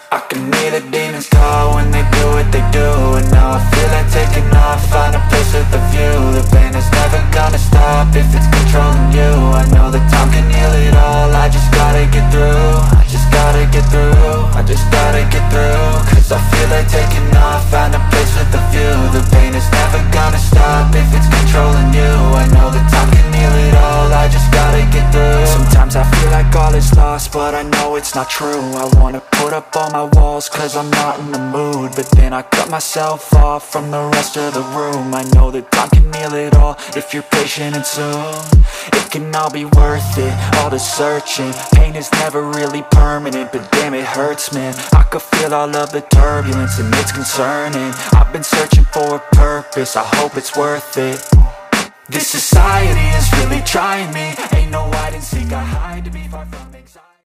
I can hear the demons call when they do what they do. And now I feel like taking off, find a place with a view. The pain is never gonna stop if it's controlling you. I know that time can heal it all, I just gotta get through. I just gotta get through, I just gotta get through. Cause I feel like taking off, find a place with a view. The pain is never gonna stop if it's controlling you. I know that time can heal it all, I just gotta get through. Sometimes I feel like all is lost, but I know it's not true. I wanna put up all my walls cause I'm not in the mood, but then I cut myself off from the rest of the room. I know that time can heal it all if you're patient, and soon it can all be worth it, all the searching. Pain is never really permanent, but damn it hurts, man. I could feel all of the turbulence and it's concerning. I've been searching for a purpose, I hope it's worth it. This society is really trying me. Ain't no hide and seek, I hide to be far from it.